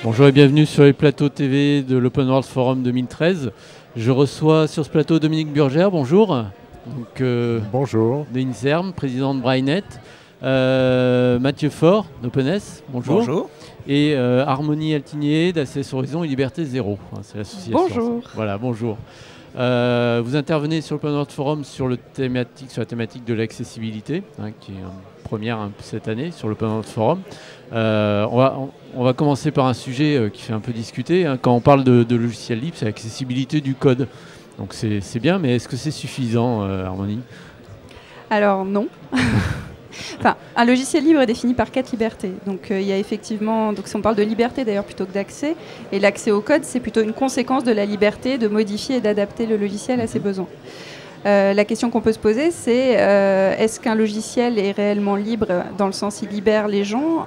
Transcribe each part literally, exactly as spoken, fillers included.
Bonjour et bienvenue sur les plateaux T V de l'Open World Forum deux mille treize. Je reçois sur ce plateau Dominique Burgère, bonjour. Donc, euh, bonjour. De INSERM, président de Brainnet. Euh, Mathieu Faure d'OpenS, bonjour. Bonjour. Et euh, Harmonie Altigné d'A C S Horizon et Liberté Zéro. Hein, c'est l'association. Bonjour. Voilà, bonjour. Euh, vous intervenez sur l'Open World Forum sur, le thématique, sur la thématique de l'accessibilité, hein, qui est une première hein, cette année sur l'Open World Forum. Euh, on, va, on, on va commencer par un sujet euh, qui fait un peu discuter. Hein. Quand on parle de, de logiciel libre, c'est l'accessibilité du code. Donc c'est bien, mais est-ce que c'est suffisant, euh, Harmonie? Alors non. Enfin, un logiciel libre est défini par quatre libertés. Donc euh, il y a effectivement, donc si on parle de liberté d'ailleurs plutôt que d'accès, et l'accès au code c'est plutôt une conséquence de la liberté de modifier et d'adapter le logiciel à ses besoins. Euh, la question qu'on peut se poser, c'est euh, est-ce qu'un logiciel est réellement libre dans le sens il libère les gens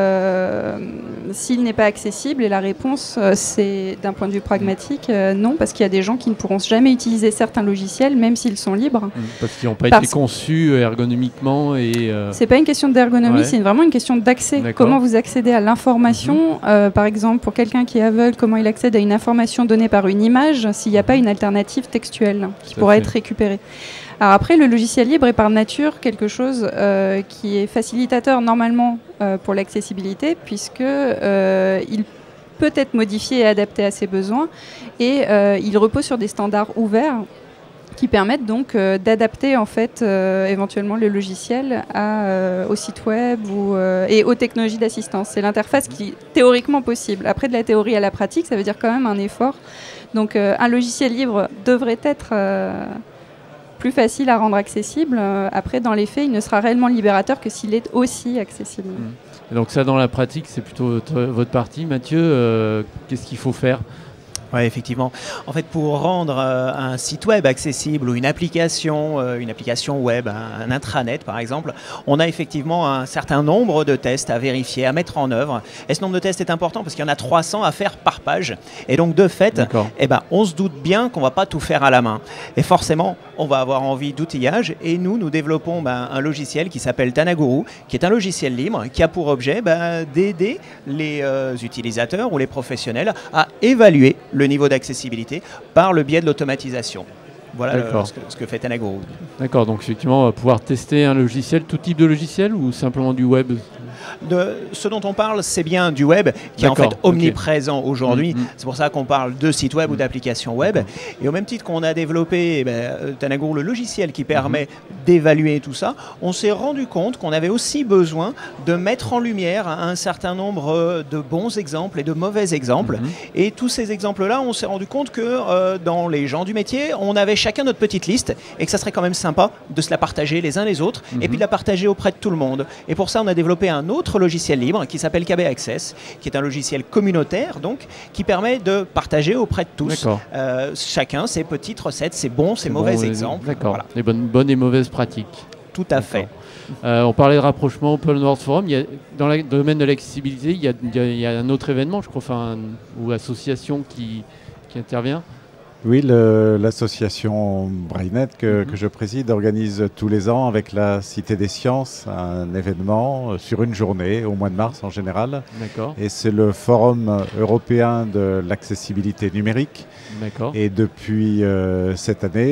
euh, s'il n'est pas accessible? Et la réponse, euh, c'est d'un point de vue pragmatique, euh, non, parce qu'il y a des gens qui ne pourront jamais utiliser certains logiciels, même s'ils sont libres. Parce qu'ils n'ont pas parce été conçus ergonomiquement et... Euh... C'est pas une question d'ergonomie, Ouais. c'est vraiment une question d'accès. Comment vous accédez à l'information, mm-hmm. euh, par exemple, pour quelqu'un qui est aveugle, comment il accède à une information donnée par une image s'il n'y a pas une alternative textuelle qui Tout à pourrait fait. être récupérée. Alors après, le logiciel libre est par nature quelque chose euh, qui est facilitateur normalement euh, pour l'accessibilité, puisque euh, il peut être modifié et adapté à ses besoins, et euh, il repose sur des standards ouverts qui permettent donc euh, d'adapter en fait euh, éventuellement le logiciel à, euh, au site web ou, euh, et aux technologies d'assistance. C'est l'interface qui est théoriquement possible. Après, de la théorie à la pratique, ça veut dire quand même un effort. Donc euh, un logiciel libre devrait être euh, plus facile à rendre accessible. Euh, après, dans les faits, il ne sera réellement libérateur que s'il est aussi accessible. Et donc ça, dans la pratique, c'est plutôt votre, votre partie. Mathieu, euh, qu'est-ce qu'il faut faire ? Oui, effectivement. En fait, pour rendre euh, un site web accessible ou une application, euh, une application web, un, un intranet par exemple, on a effectivement un certain nombre de tests à vérifier, à mettre en œuvre. Et ce nombre de tests est important parce qu'il y en a trois cents à faire par page. Et donc, de fait, eh ben, on se doute bien qu'on ne va pas tout faire à la main. Et forcément, on va avoir envie d'outillage. Et nous, nous développons ben, un logiciel qui s'appelle Tanaguru, qui est un logiciel libre, qui a pour objet ben, d'aider les euh, utilisateurs ou les professionnels à évaluer le niveau d'accessibilité par le biais de l'automatisation. Voilà le, ce, que, ce que fait Tanaguru. D'accord, donc effectivement, on va pouvoir tester un logiciel, tout type de logiciel ou simplement du web? De, ce dont on parle, c'est bien du web qui est en fait omniprésent okay. aujourd'hui. Mmh, mmh. C'est pour ça qu'on parle de sites web mmh. ou d'applications web. Et au même titre qu'on a développé eh ben, Tanaguru, le logiciel qui permet mmh. d'évaluer tout ça, on s'est rendu compte qu'on avait aussi besoin de mettre en lumière un certain nombre de bons exemples et de mauvais exemples. Mmh. Et tous ces exemples-là, on s'est rendu compte que euh, dans les gens du métier, on avait chacun notre petite liste et que ça serait quand même sympa de se la partager les uns les autres mmh. et puis de la partager auprès de tout le monde. Et pour ça, on a développé un autre logiciel libre qui s'appelle K B Access, qui est un logiciel communautaire donc qui permet de partager auprès de tous euh, chacun ses petites recettes, ses bons, ses mauvais bon, exemples. D'accord, voilà. Les bonnes, bonnes et mauvaises pratiques. Tout à fait. Euh, on parlait de rapprochement Open World Forum. Il y a, dans le domaine de l'accessibilité, il, il, il y a un autre événement, je crois, enfin, ou association qui, qui intervient. Oui, l'association Brainnet que, mm-hmm. que je préside organise tous les ans avec la Cité des Sciences un événement euh, sur une journée, au mois de mars en général. Et c'est le Forum européen de l'accessibilité numérique. Et depuis euh, cette année,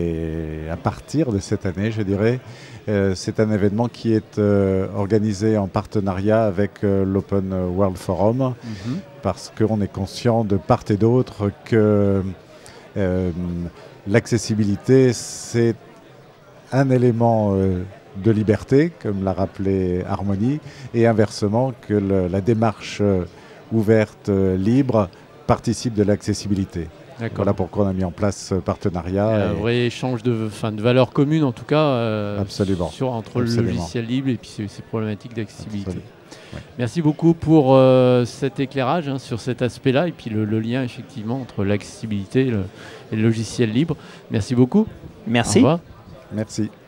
et à partir de cette année, je dirais, euh, c'est un événement qui est euh, organisé en partenariat avec euh, l'Open World Forum, mm-hmm. parce qu'on est conscient de part et d'autre que Euh, l'accessibilité, c'est un élément euh, de liberté, comme l'a rappelé Harmonie, et inversement que le, la démarche euh, ouverte, euh, libre, participe de l'accessibilité. Voilà pourquoi on a mis en place ce partenariat. Un et... vrai échange de, fin, de valeurs communes, en tout cas, euh, Absolument. Sur, entre Absolument. le logiciel libre et puis ces, ces problématiques d'accessibilité. Ouais. Merci beaucoup pour euh, cet éclairage hein, sur cet aspect-là et puis le, le lien effectivement entre l'accessibilité et, et le logiciel libre. Merci beaucoup. Merci. Au revoir. Merci.